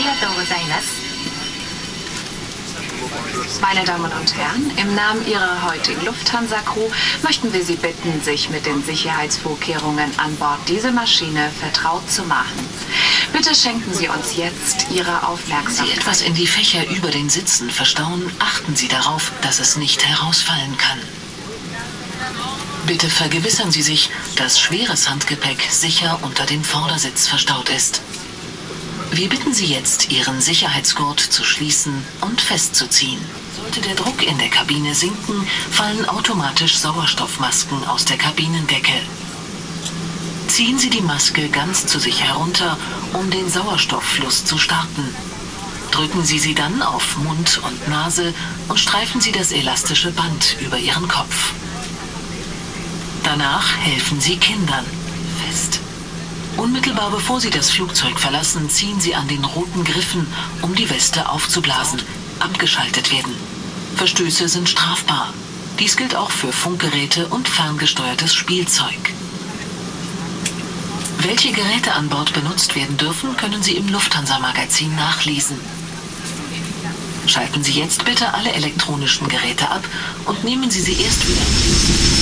Meine Damen und Herren, im Namen Ihrer heutigen Lufthansa-Crew möchten wir Sie bitten, sich mit den Sicherheitsvorkehrungen an Bord dieser Maschine vertraut zu machen. Bitte schenken Sie uns jetzt Ihre Aufmerksamkeit. Wenn Sie etwas in die Fächer über den Sitzen verstauen, achten Sie darauf, dass es nicht herausfallen kann. Bitte vergewissern Sie sich, dass schweres Handgepäck sicher unter dem Vordersitz verstaut ist. Wir bitten Sie jetzt, Ihren Sicherheitsgurt zu schließen und festzuziehen. Sollte der Druck in der Kabine sinken, fallen automatisch Sauerstoffmasken aus der Kabinendecke. Ziehen Sie die Maske ganz zu sich herunter, um den Sauerstofffluss zu starten. Drücken Sie sie dann auf Mund und Nase und streifen Sie das elastische Band über Ihren Kopf. Danach helfen Sie Kindern fest. Unmittelbar bevor Sie das Flugzeug verlassen, ziehen Sie an den roten Griffen, um die Weste aufzublasen. Abgeschaltet werden. Verstöße sind strafbar. Dies gilt auch für Funkgeräte und ferngesteuertes Spielzeug. Welche Geräte an Bord benutzt werden dürfen, können Sie im Lufthansa-Magazin nachlesen. Schalten Sie jetzt bitte alle elektronischen Geräte ab und nehmen Sie sie erst wieder.